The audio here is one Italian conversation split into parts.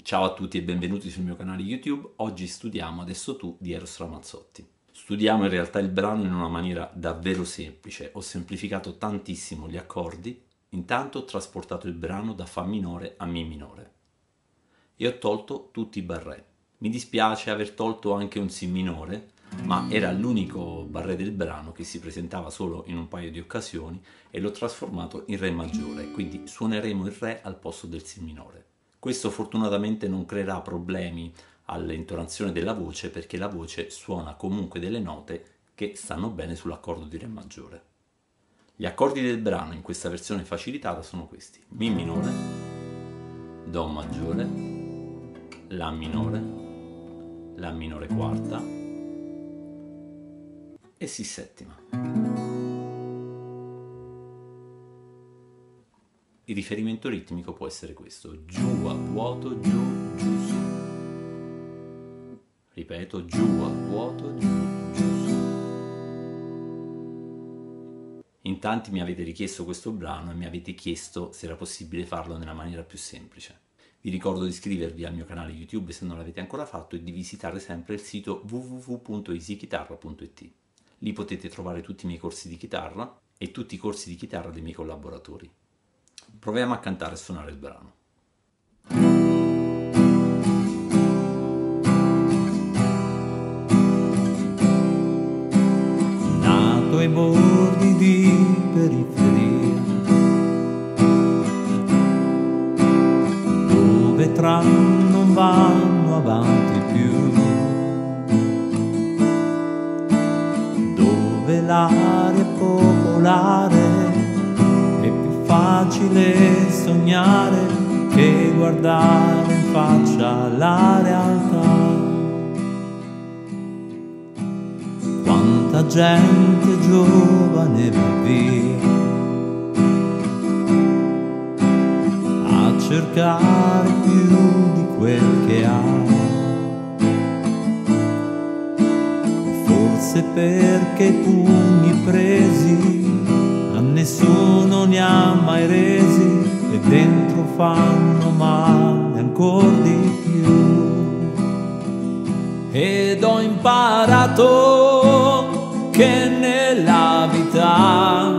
Ciao a tutti e benvenuti sul mio canale YouTube. Oggi studiamo Adesso tu di Eros Ramazzotti. Studiamo in realtà il brano in una maniera davvero semplice. Ho semplificato tantissimo gli accordi, intanto ho trasportato il brano da Fa minore a Mi minore e ho tolto tutti i barré. Mi dispiace aver tolto anche un Si minore, ma era l'unico barré del brano che si presentava solo in un paio di occasioni e l'ho trasformato in Re maggiore, quindi suoneremo il Re al posto del Si minore. Questo fortunatamente non creerà problemi all'intonazione della voce perché la voce suona comunque delle note che stanno bene sull'accordo di Re maggiore. Gli accordi del brano in questa versione facilitata sono questi: Mi minore, Do maggiore, La minore quarta e Si settima. Il riferimento ritmico può essere questo: giù a vuoto, giù, giù, su. Ripeto, giù a vuoto, giù, giù, su. In tanti mi avete richiesto questo brano e mi avete chiesto se era possibile farlo nella maniera più semplice. Vi ricordo di iscrivervi al mio canale YouTube se non l'avete ancora fatto e di visitare sempre il sito www.easychitarra.it. Lì potete trovare tutti i miei corsi di chitarra e tutti i corsi di chitarra dei miei collaboratori. Proviamo a cantare e suonare il brano. Nato ai bordi di periferia, dove tram non vanno avanti più, dove l'aria è popolare, facile sognare che guardare in faccia la realtà. Quanta gente giovane va via a cercare più di quel che ha, forse perché i pugni presi nessuno ne ha mai resi e dentro fanno male ancora di più. Ed ho imparato che nella vita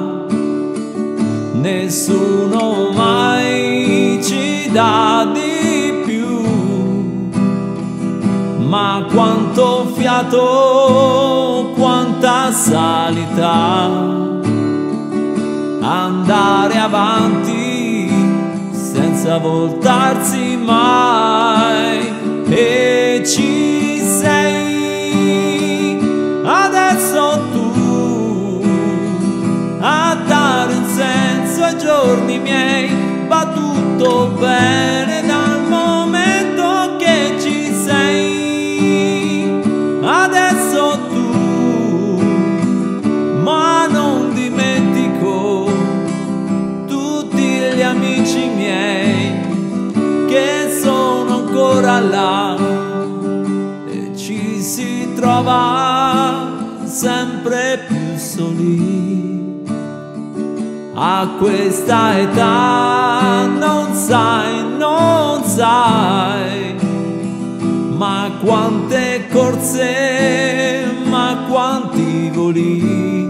nessuno mai ci dà di più, ma quanto fiato, quanta salita, andare avanti senza voltarsi mai. E ci sei adesso tu a dare un senso ai giorni miei. Va tutto bene dal momento che ci sei adesso tu, ma non dimentico gli amici miei che sono ancora là, e ci si trova sempre più soli. A questa età non sai, ma quante corse, ma quanti voli,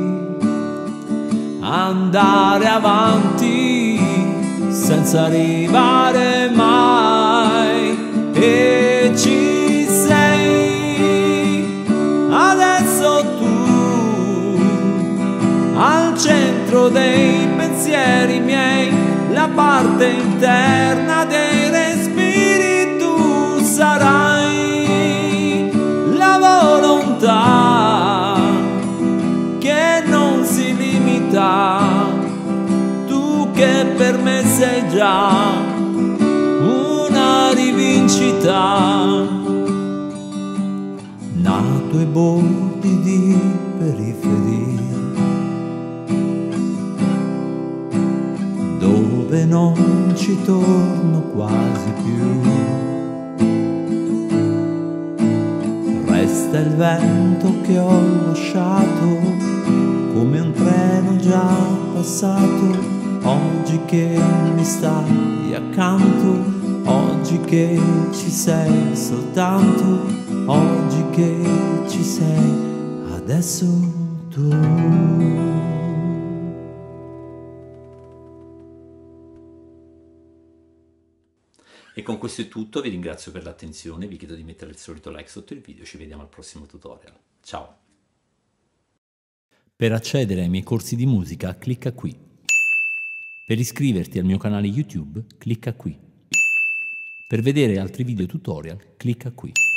andare avanti senza arrivare mai. E ci sei adesso tu al centro dei pensieri miei, la parte interna dei respiri. Tu sarai la volontà che non si limita, che per me sei già una rivincita. Nato ai bordi di periferia, dove non ci torno quasi più, resta il vento che ho lasciato come un treno già passato. Oggi che mi stai accanto, oggi oggi che ci sei, soltanto oggi che ci sei, adesso tu. E con questo è tutto, vi ringrazio per l'attenzione, vi chiedo di mettere il solito like sotto il video, ci vediamo al prossimo tutorial. Ciao! Per accedere ai miei corsi di musica, clicca qui. Per iscriverti al mio canale YouTube, clicca qui. Per vedere altri video tutorial, clicca qui.